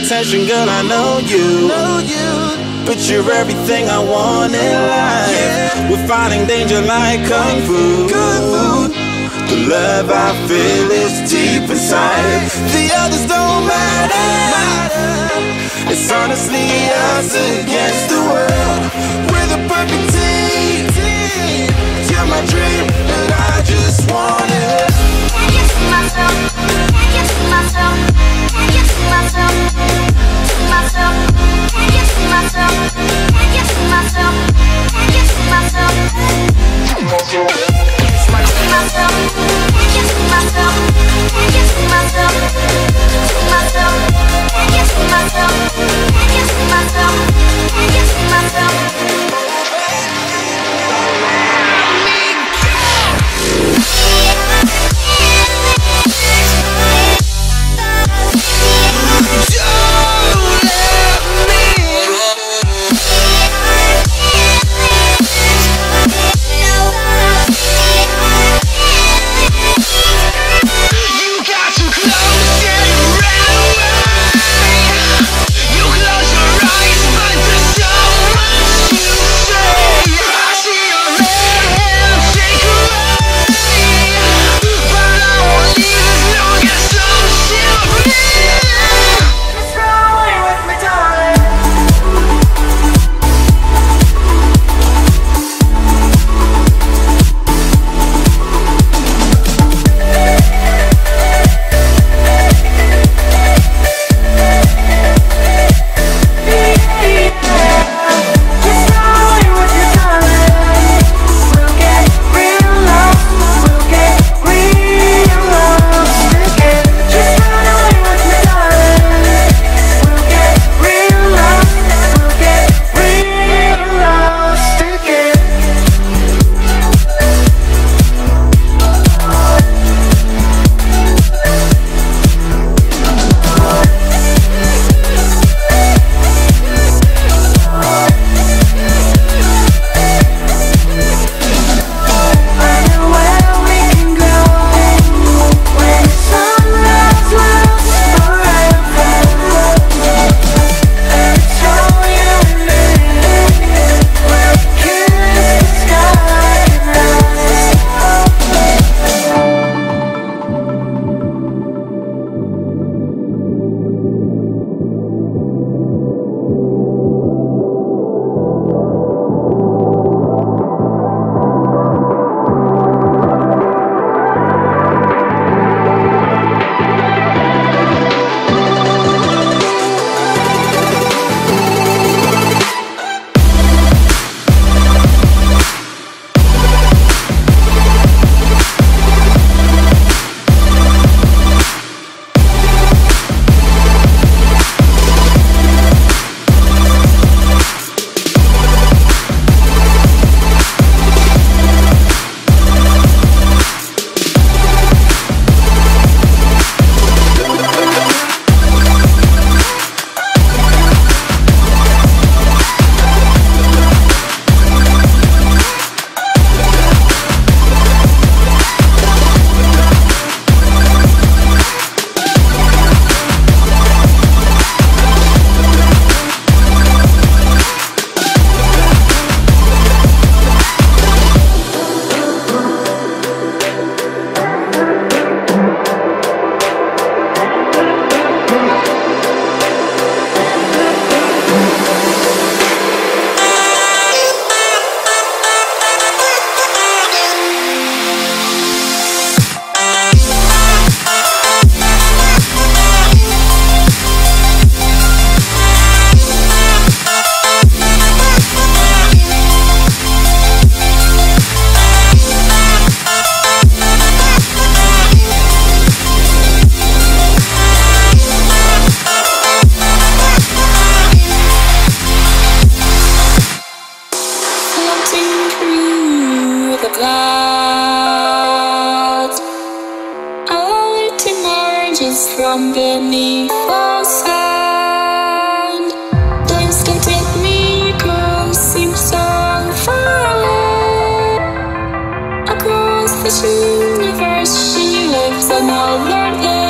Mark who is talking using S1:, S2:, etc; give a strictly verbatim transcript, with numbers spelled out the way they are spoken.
S1: attention, girl, I know you. But you're everything I want in life. We're fighting danger like Kung Fu. The love I feel is deep inside. The others don't matter. It's honestly us against the world. We're the perfect team. You're my dream, and I just want it. Can you see myself? Can you see myself? Can you see myself? See myself? Can you see myself? Can you see myself? Can you see myself? See myself? Can you see myself? Can you see myself? See myself? Can you see myself? Can you see myself? Can you see myself?
S2: emerges from beneath the sand. Place can take me, girl, seems so far away. Across this universe, she lives another day.